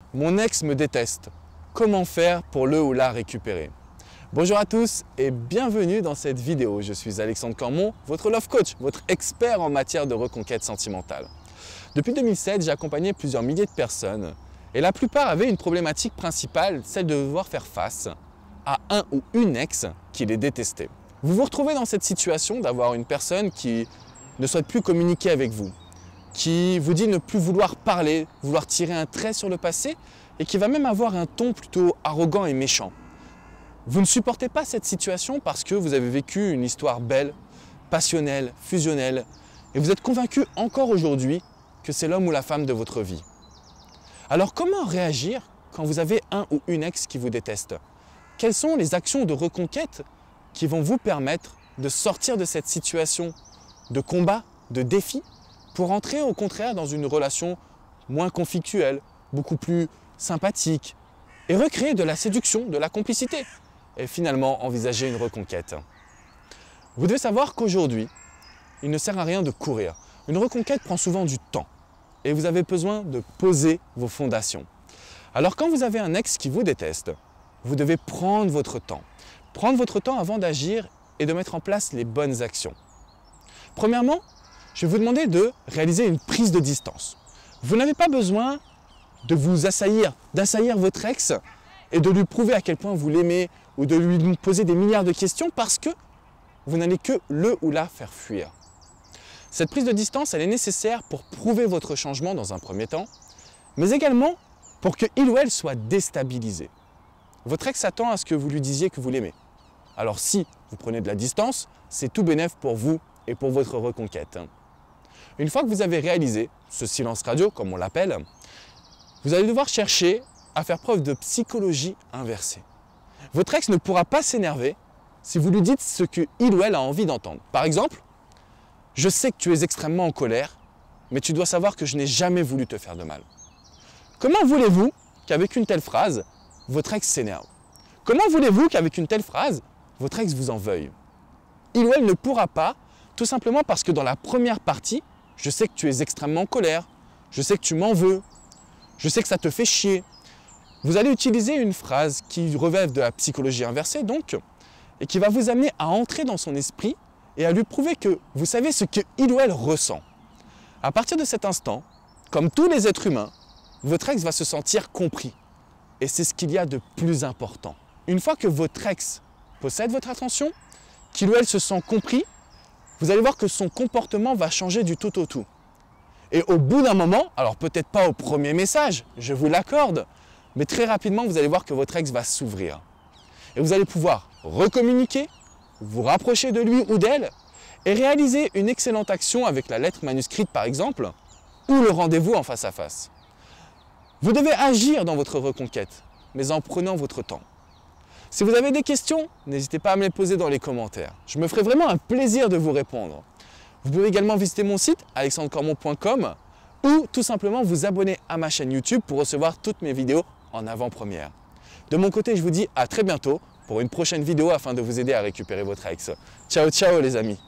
Mon ex me déteste. Comment faire pour le ou la récupérer? Bonjour à tous et bienvenue dans cette vidéo. Je suis Alexandre Cormon, votre love coach, votre expert en matière de reconquête sentimentale. Depuis 2007, j'ai accompagné plusieurs milliers de personnes et la plupart avaient une problématique principale, celle de devoir faire face à un ou une ex qui les détestait. Vous vous retrouvez dans cette situation d'avoir une personne qui ne souhaite plus communiquer avec vous, qui vous dit ne plus vouloir parler, vouloir tirer un trait sur le passé et qui va même avoir un ton plutôt arrogant et méchant. Vous ne supportez pas cette situation parce que vous avez vécu une histoire belle, passionnelle, fusionnelle et vous êtes convaincu encore aujourd'hui que c'est l'homme ou la femme de votre vie. Alors comment réagir quand vous avez un ou une ex qui vous déteste? Quelles sont les actions de reconquête qui vont vous permettre de sortir de cette situation de combat, de défi, pour entrer au contraire dans une relation moins conflictuelle, beaucoup plus sympathique, et recréer de la séduction, de la complicité, et finalement envisager une reconquête. Vous devez savoir qu'aujourd'hui, il ne sert à rien de courir. Une reconquête prend souvent du temps, et vous avez besoin de poser vos fondations. Alors quand vous avez un ex qui vous déteste, vous devez prendre votre temps. Prendre votre temps avant d'agir et de mettre en place les bonnes actions. Premièrement, je vais vous demander de réaliser une prise de distance. Vous n'avez pas besoin de vous d'assaillir votre ex et de lui prouver à quel point vous l'aimez ou de lui poser des milliards de questions parce que vous n'allez que le ou la faire fuir. Cette prise de distance, elle est nécessaire pour prouver votre changement dans un premier temps, mais également pour qu'il ou elle soit déstabilisé. Votre ex s'attend à ce que vous lui disiez que vous l'aimez. Alors si vous prenez de la distance, c'est tout bénef pour vous et pour votre reconquête. Une fois que vous avez réalisé ce silence radio, comme on l'appelle, vous allez devoir chercher à faire preuve de psychologie inversée. Votre ex ne pourra pas s'énerver si vous lui dites ce qu'il ou elle a envie d'entendre. Par exemple, « Je sais que tu es extrêmement en colère, mais tu dois savoir que je n'ai jamais voulu te faire de mal. » Comment voulez-vous qu'avec une telle phrase, votre ex s'énerve? Comment voulez-vous qu'avec une telle phrase, votre ex vous en veuille? Il ou elle ne pourra pas, tout simplement parce que dans la première partie, je sais que tu es extrêmement en colère, je sais que tu m'en veux, je sais que ça te fait chier. Vous allez utiliser une phrase qui relève de la psychologie inversée donc, et qui va vous amener à entrer dans son esprit et à lui prouver que vous savez ce qu'il ou elle ressent. À partir de cet instant, comme tous les êtres humains, votre ex va se sentir compris. Et c'est ce qu'il y a de plus important. Une fois que votre ex possède votre attention, qu'il ou elle se sent compris, vous allez voir que son comportement va changer du tout au tout. Et au bout d'un moment, alors peut-être pas au premier message, je vous l'accorde, mais très rapidement, vous allez voir que votre ex va s'ouvrir. Et vous allez pouvoir recommuniquer, vous rapprocher de lui ou d'elle, et réaliser une excellente action avec la lettre manuscrite par exemple, ou le rendez-vous en face à face. Vous devez agir dans votre reconquête, mais en prenant votre temps. Si vous avez des questions, n'hésitez pas à me les poser dans les commentaires. Je me ferai vraiment un plaisir de vous répondre. Vous pouvez également visiter mon site alexandrecormon.com ou tout simplement vous abonner à ma chaîne YouTube pour recevoir toutes mes vidéos en avant-première. De mon côté, je vous dis à très bientôt pour une prochaine vidéo afin de vous aider à récupérer votre ex. Ciao, ciao les amis!